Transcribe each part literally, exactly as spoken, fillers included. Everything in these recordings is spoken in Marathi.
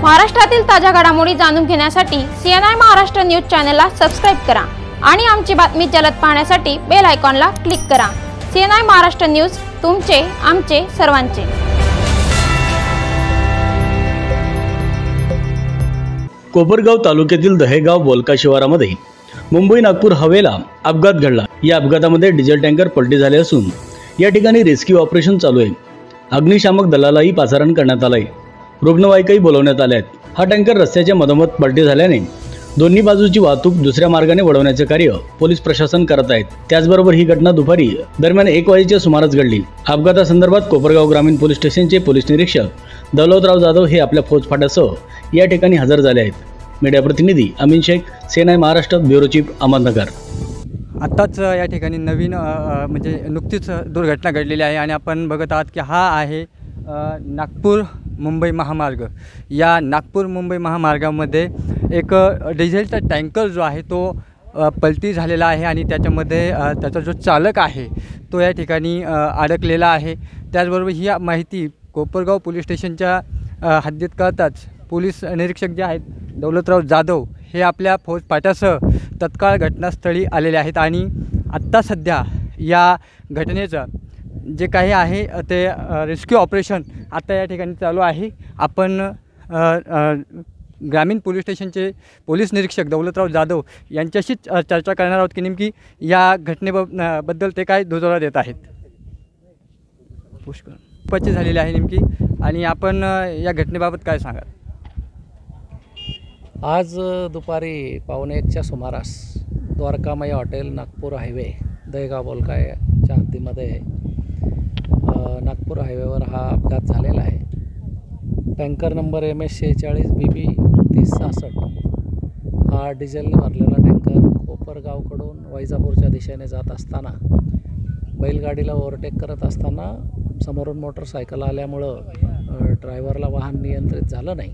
महाराष्ट्रातील ताज्या घडामोडी जाणून घेण्यासाठी सीएनआय महाराष्ट्र न्यूज चॅनलला सबस्क्राइब करा आणि आमची बातमी जलद पाहण्यासाठी बेल आयकॉनला क्लिक करा। सीएनआय महाराष्ट्र न्यूज, तुमचे आमचे सर्वांचे। कोपरगाव तालुक्यातील दहेगाव बोलका शिवारामध्ये मुंबई नागपूर हवेला अपघात घडला। या अपघातामध्ये डिझेल टँकर पलटी झाले असून या ठिकाणी रेस्क्यू ऑपरेशन चालू आहे। अग्निशामक दलालाही पाचारण करण्यात आले, रुग्णवाहिकाही बोलवण्यात आल्या आहेत। हा टँकर रस्त्याच्या मधोमध पलटी झाल्याने दोन्ही बाजूची वाहतूक दुसऱ्या मार्गाने वळवण्याचे कार्य पोलीस प्रशासन करत आहेत। त्याचबरोबर ही घटना दुपारी दरम्यान एक वाजेच्या सुमारास घडली। अपघातासंदर्भात कोपरगाव ग्रामीण पोलीस स्टेशनचे पोलीस निरीक्षक दौलतराव जाधव हे आपल्या फौजफाट्यासह या ठिकाणी हजर झाले आहेत। मीडिया प्रतिनिधी Amin Shaikh, CNI Maharashtra, bureau chief, Ahmednagar. आत्ताच या ठिकाणी नवीन म्हणजे नुकतीच दुर्घटना घडलेली आहे आणि आपण बघत आहात की हा आहे नागपूर मुंबई महामार्ग। या नागपूर मुंबई महामार्गामध्ये एक डिझेलचा टँकर जो आहे तो पलटी झालेला आहे आणि त्याच्यामध्ये त्याचा जो चालक आहे तो या ठिकाणी अडकलेला आहे। त्याचबरोबर ही माहिती कोपरगाव पोलीस स्टेशनच्या हद्दीत कळताच पोलीस निरीक्षक जे आहेत दौलतराव जाधव हे आपल्या फौजफाट्यासह तत्काळ घटनास्थळी आलेले आहेत आणि आत्ता सध्या या घटनेचं जे काही आहे ते रेस्क्यू ऑपरेशन आता या ठिकाणी चालू आहे। आपण ग्रामीण पोलीस स्टेशनचे पोलीस निरीक्षक दौलतराव जाधव यांच्याशीच चर्चा करणार आहोत की नेमकी या घटनेबद्दल ते काय दुजोरा देत आहेत। पुष्कळ पची झालेली आहे नेमकी आणि आपण या घटनेबाबत काय सांगाल? आज दुपारी पावणे एकच्या सुमारास द्वारकामाई हॉटेल नागपूर हायवे दहेगाव बोलकाच्या हद्दीमध्ये नागपूर हायवेवर हा अपघात झालेला आहे। टँकर नंबर एम एस शेहेचाळीस बी बी तीस सहासष्ट हा डिझेलने भरलेला टँकर कोपरगावकडून वैजापूरच्या दिशेने जात असताना बैलगाडीला ओव्हरटेक करत असताना समोरून मोटरसायकल आल्यामुळं ड्रायव्हरला वाहन नियंत्रित झालं नाही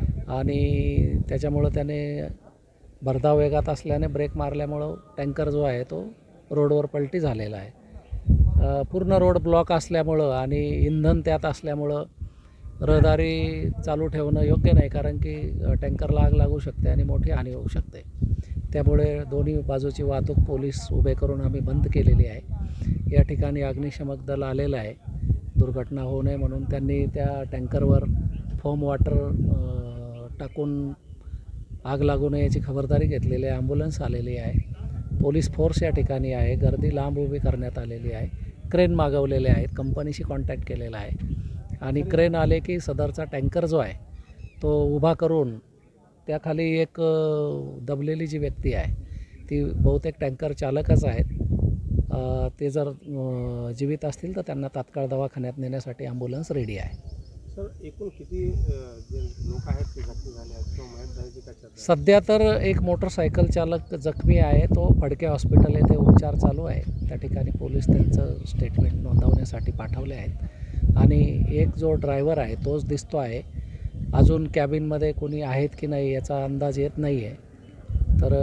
आणि त्याच्यामुळं त्याने भरधाव वेगात असल्याने ब्रेक मारल्यामुळं टँकर जो आहे तो रोडवर पलटी झालेला आहे। पूर्ण रोड ब्लॉक असल्यामुळं आणि इंधन त्यात असल्यामुळं रहदारी चालू ठेवणं योग्य नाही, कारण की टँकरला आग लागू शकते आणि मोठी हानी होऊ शकते। त्यामुळे दोन्ही बाजूची वाहतूक पोलीस उभे करून आम्ही बंद केलेली आहे। या ठिकाणी अग्निशमक दल आलेलं आहे, दुर्घटना होऊ नये म्हणून त्यांनी त्या टँकरवर फोम वॉटर टाकून आग लागू नये याची खबरदारी घेतलेली आहे। ॲम्ब्युलन्स आलेली आहे, पोलीस फोर्स या ठिकाणी आहे, गर्दी लांब उभी करण्यात आलेली आहे, क्रेन मागवलेले आहेत, कंपनीशी कॉन्टॅक्ट केलेला आहे आणि क्रेन आले की सदरचा टँकर जो आहे तो उभा करून त्याखाली एक दबलेली जी व्यक्ती आहे ती बहुतेक टँकर चालकच आहेत, ते जर जीवित असतील तर त्यांना तात्काळ दवाखान्यात नेण्यासाठी ॲम्ब्युलन्स रेडी आहे। सर, एकूण किती लोक आहेत ते जखमी झाले आहेत किंवा मयत झाल्याची काय चर्चा? सध्या तर एक मोटरसायकल चालक जखमी आहे, तो फडके हॉस्पिटल येथे उपचार चालू आहे। त्या ठिकाणी पोलीस त्यांचं स्टेटमेंट नोंदवण्यासाठी पाठवले आहेत आणि एक जो ड्रायव्हर आहे तोच दिसतो आहे। अजून कॅबिनमध्ये कोणी आहेत की नाही याचा अंदाज येत नाही आहे, तर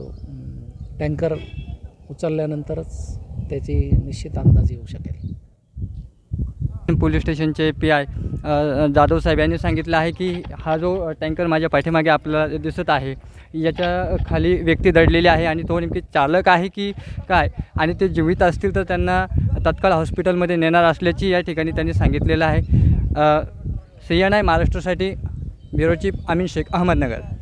टँकर उचलल्यानंतरच त्याची निश्चित अंदाज येऊ शकेल। पोलीस स्टेशनचे पी आय जाधव साहेब यांनी सांगितलं आहे की हा जो टँकर माझ्या पाठीमागे आपल्याला दिसत आहे याच्या खाली व्यक्ती दडलेली आहे आणि तो नेमकी चालक आहे की काय आणि ते जीवित असतील तर त्यांना तत्काळ हॉस्पिटलमध्ये नेणार असल्याची या ठिकाणी त्यांनी सांगितलेलं आहे। सीएनआय महाराष्ट्रासाठी ब्युरो चीफ अमीन शेख, अहमदनगर।